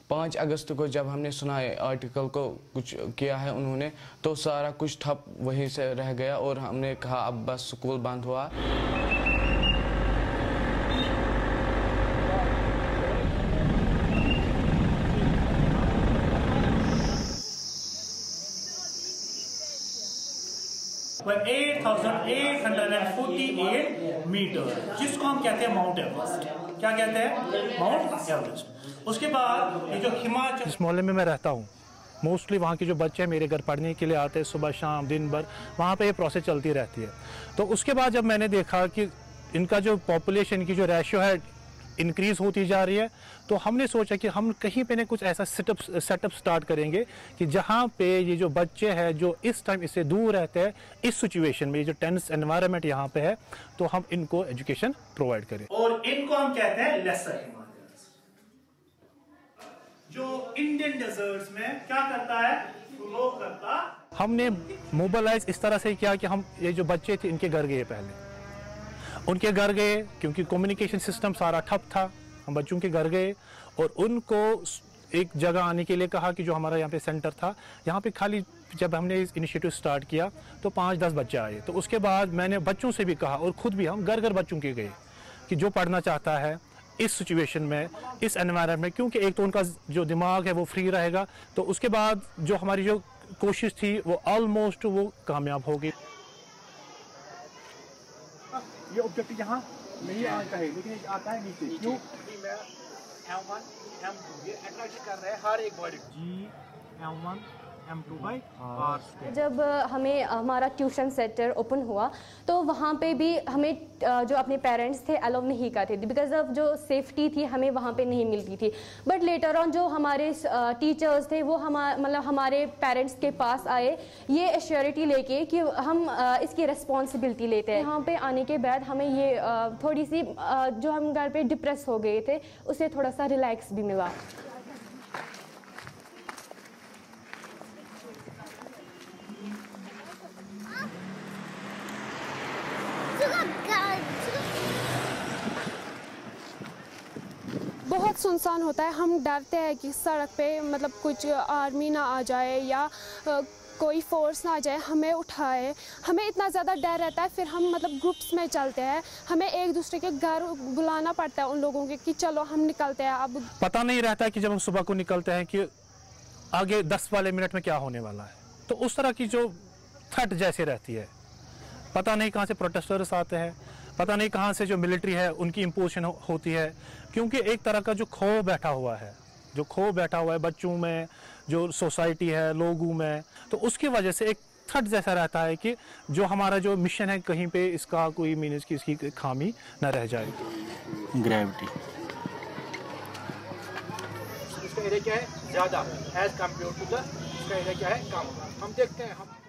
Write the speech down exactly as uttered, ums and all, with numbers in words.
پانچ اگست کو جب ہم نے سنا ہے آرٹیکل کو کچھ کیا ہے انہوں نے تو سارا کچھ ٹھپ وہیں سے رہ گیا اور ہم نے کہا اب بس اسکول بند ہوا. Eight thousand eight hundred and forty eight metre جس کو ہم کہتے ہیں ماؤنٹ ایوریسٹ. کیا کہتے ہیں؟ Mount Everest. اس کے بعد یہ جو ہماچل جس محلے میں میں رہتا ہوں موسٹلی وہاں کے جو بچے ہیں میرے گھر پڑھنے کے لیے آتے ہیں صبح شام دن بھر وہاں پہ یہ پروسیس چلتی رہتی ہے. تو اس کے بعد جب میں نے دیکھا کہ ان کا جو پاپولیشن کی جو ریشیو ہے انکریز ہوتی جا رہی ہے تو ہم نے سوچا کہ ہم کہیں پہ کچھ ایسا set up set up start کریں گے کہ جہاں پہ یہ جو بچے ہیں جو اس ٹائم اس سے دور رہتے ہیں اس سچویشن میں یہ جو ٹینس انوائرمنٹ یہاں پہ ہے تو ہم ان کو ایجوکیشن پرووائڈ کریں. اور ان کو ہم کہتے ہیں لیسر ہمالیاز جو انڈین ڈیزرٹس میں کیا کرتا ہے فلو کرتا. ہم نے موبلائز اس طرح سے کیا کہ ہم یہ جو بچے تھے ان کے گھر گئے پہلے ان کے گھر گئے کیونکہ کمیونیکیشن سسٹم سارا ٹھپ تھا. ہم بچوں کے گھر گئے اور ان کو ایک جگہ آنے کے لیے کہا کہ جو ہمارا یہاں پہ سینٹر تھا یہاں پہ خالی جب ہم نے اس انیشیٹو سٹارٹ کیا تو پانچ دس بچے آئے. تو اس کے بعد میں نے بچوں سے بھی کہا اور خود بھی ہم گھر گھر بچوں کے گئے کہ جو پڑھنا چاہتا ہے اس سچویشن میں اس انوائرمنٹ میں کیونکہ ایک تو ان کا جو دماغ ہے وہ فری رہے گا. تو اس کے بعد جو ہماری جو کوشش تھی وہ آلموسٹ وہ کامیاب ہو گئی. یہ آبجیکٹ یہاں نہیں آتا ہے لیکن یہ آتا ہے نیچے کیوں میں ایم ون ایم ٹو یہ اٹریکٹ کر رہے ہیں ہر ایک body G M one M two by R. جب ہمیں ہمارا ٹیوشن سینٹر اوپن ہوا تو وہاں پہ بھی ہمیں جو اپنے پیرنٹس تھے الاؤ نہیں کرتے تھے بیکاز آف جو سیفٹی تھی ہمیں وہاں پہ نہیں ملتی تھی. بٹ لیٹر آن جو ہمارے ٹیچرز تھے وہ مطلب ہمارے پیرنٹس کے پاس آئے یہ ایشیورٹی لے کے کہ ہم اس کی ریسپانسبلٹی لیتے ہیں. یہاں پہ آنے کے بعد ہمیں یہ تھوڑی سی جو ہم گھر پہ ڈپریس ہو گئے تھے اسے تھوڑا سا ریلیکس بھی ملا. بہت سنسان ہوتا ہے. ہم ڈرتے ہیں کہ سڑک پہ مطلب کچھ آرمی نہ آ جائے یا کوئی فورس نہ آ جائے ہمیں اٹھائے. ہمیں اتنا زیادہ ڈر رہتا ہے. پھر ہم مطلب گروپس میں چلتے ہیں. ہمیں ایک دوسرے کے گھر بلانا پڑتا ہے ان لوگوں کے کہ چلو ہم نکلتے ہیں. اب پتہ نہیں رہتا ہے کہ جب ہم صبح کو نکلتے ہیں کہ آگے دس والے منٹ میں کیا ہونے والا ہے. تو اس طرح کی جو تھرٹ جیسے رہتی ہے پتہ نہیں کہاں سے پروٹیسٹرز آتے ہیں پتہ نہیں کہاں سے جو ملٹری ہے ان کی امپوزیشن ہوتی ہے. کیونکہ ایک طرح کا جو کھو بیٹھا ہوا ہے جو کھو بیٹھا ہوا ہے بچوں میں جو سوسائٹی ہے لوگوں میں تو اس کی وجہ سے ایک تھرٹ جیسا رہتا ہے کہ جو ہمارا جو مشن ہے کہیں پہ اس کا کوئی مینس کی اس کی خامی نہ رہ جائے. گریوٹی اس کا ایریا کیا ہے زیادہ ایز کمپیئر ٹو دا اس کا ایریا کیا ہے کم. ہم دیکھتے ہیں ہم